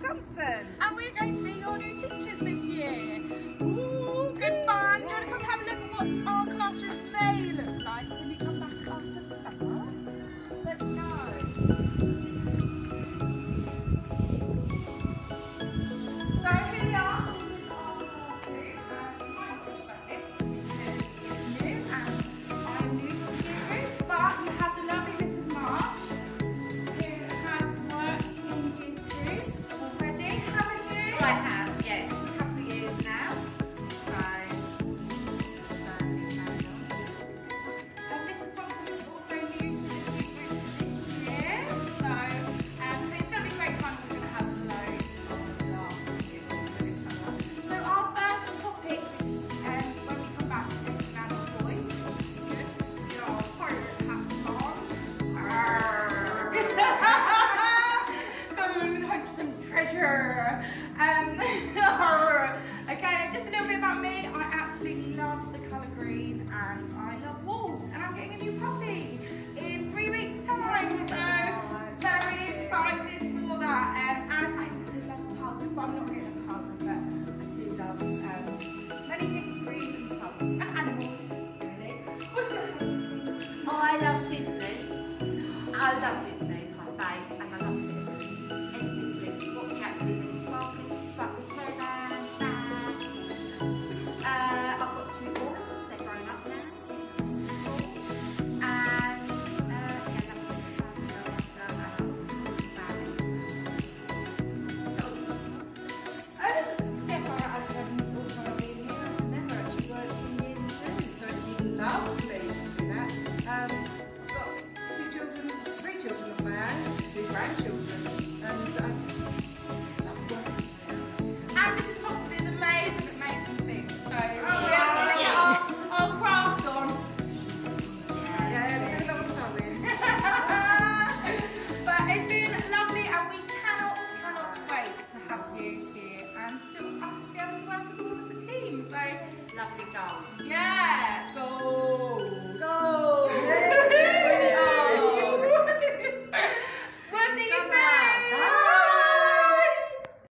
Thompson. And we're going to be your new teachers this year. Ooh, good fun. Do you want to come and have a look at what our classroom may look like when you come back after the summer? Let's go. So here we are. I'm new to the year group, but you have the lovely Mrs. Marsh, who has worked in year 2 already, haven't you? I have, yes, a couple of years now. And Mrs. Thompson is also new to the year group this year, so it's going to be great fun. We're going to have loads of laughs with each other. So our first topic when we come back is going to be about toys. Good. Get our pirate hats on. Come and hunt some treasure. Okay, just a little bit about me. I absolutely love the colour green and I love wolves. And I'm getting a new puppy in 3 weeks' time. So very excited for that. And I also love pugs, but I'm not getting a pug, but I do love many things green and pugs and animals, really. What's your I love Disney. I love Disney, it's my fave, and I love it. Anything's linked. Watch out for the sparkling, sparkling hairband, bag. I've got 2 boys, they're grown up now. And yes, I also want to be in here. I've never actually worked in year 2, so it'd be lovely to do that. I've got 2 children, 3 children of my own, 2 grandchildren, and I love working here. And Mrs. Thompson is amazing at making things. So yeah. our craft on. Yeah, do a little sewing. But it's been lovely and we cannot wait to have you here and to us to be able to work as all as a team. So Lovely gold. yeah.